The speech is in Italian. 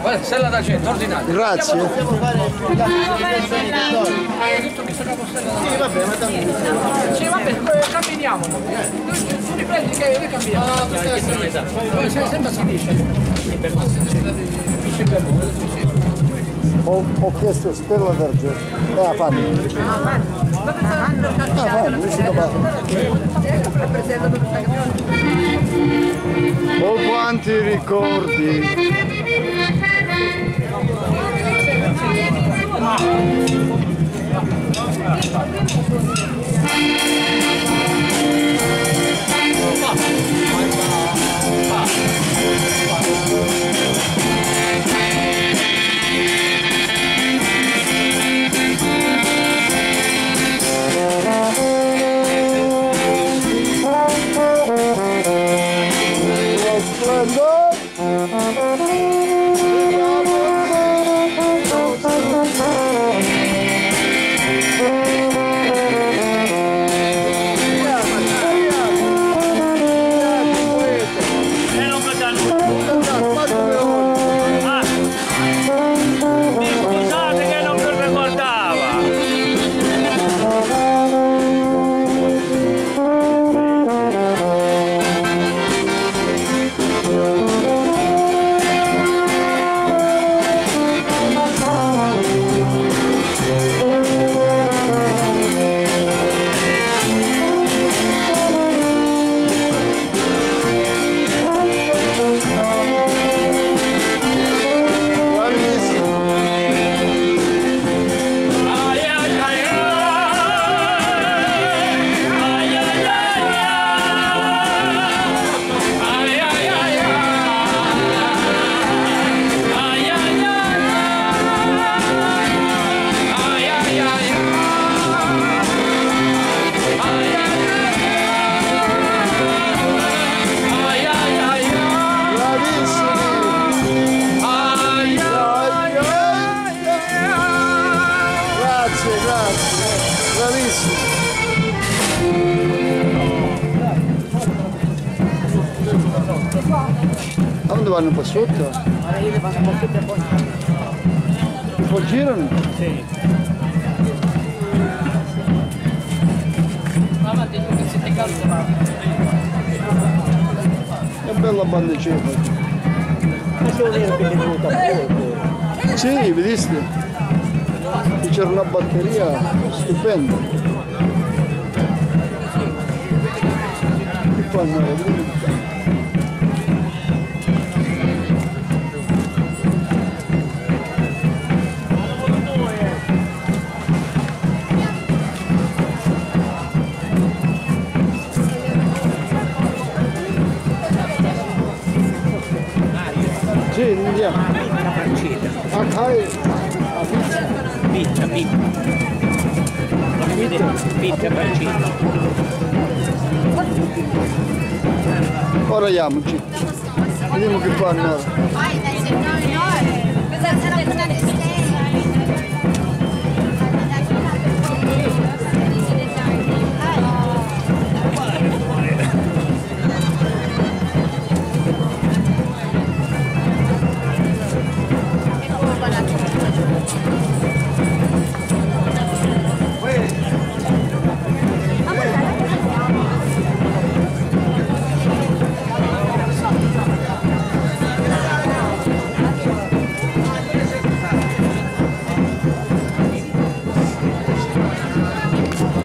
Stella da 100, ordinaria. Grazie. Tutto che sono stella da 100. Sì, vabbè, ma sì, vabbè, camminiamo. Tu riprendi che noi camminiamo. Sempre si dice. Ho chiesto Stella d'Argento. La fammi. Oh, quanti ricordi! A dove vanno un po' sotto? Io vanno un po' sotto e poi. Un po' girano? Sì. Che bella bandicella. Ma se volevo che è venuta poco. Sì, vedete? C'era una batteria stupenda. E poi andare. Sì, andiamo. Una pancetta. A pizza. Pizza. Pizza pancetta. Ora andiamoci. Vediamo che fanno. Vai, dai, se no, cosa sarà